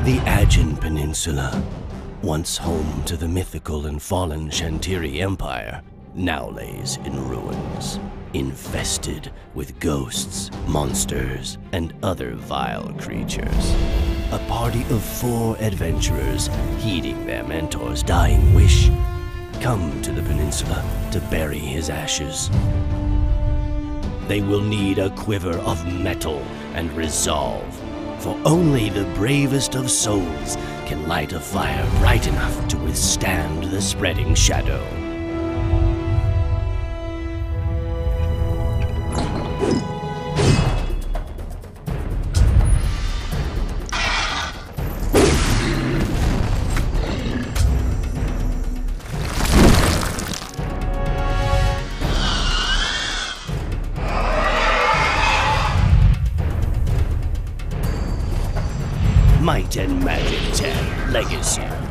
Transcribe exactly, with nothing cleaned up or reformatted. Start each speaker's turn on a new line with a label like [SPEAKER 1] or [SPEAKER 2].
[SPEAKER 1] The Aegean Peninsula, once home to the mythical and fallen Shantiri Empire, now lays in ruins, infested with ghosts, monsters, and other vile creatures. A party of four adventurers, heeding their mentor's dying wish, come to the peninsula to bury his ashes. They will need a quiver of metal and resolve, for only the bravest of souls can light a fire bright enough to withstand the spreading shadow. Might and Magic ten Legacy.